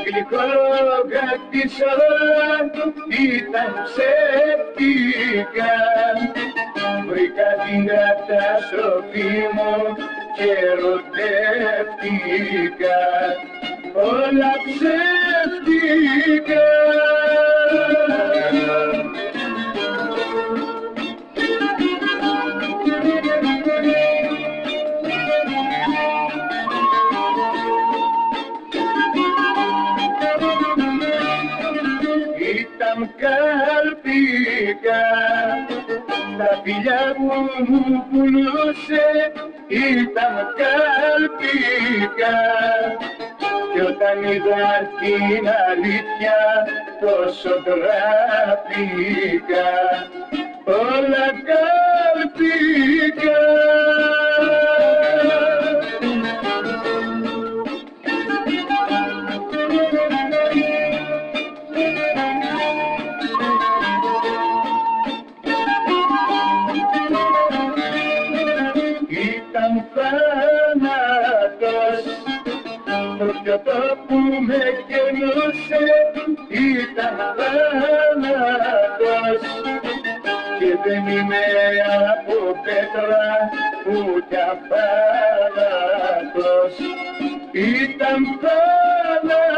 γλυκό της όλα ήταν ψεύτικα. Βρήκα την καταστροφή μου και ερωτεύτηκα, όλα ψεύτικα. Ήταν καλπικά, τα φιλιά που μου πουλούσε ήταν καλπικά, κι όταν είδα την αλήθεια τόσο τραπήκα, όλα καλπικά. Ήταν θάνατος, το πιωτό που με καινούσε ήταν θάνατος, και δεν είμαι από πέτρα ούτε αφάνατος, ήταν θάνατος.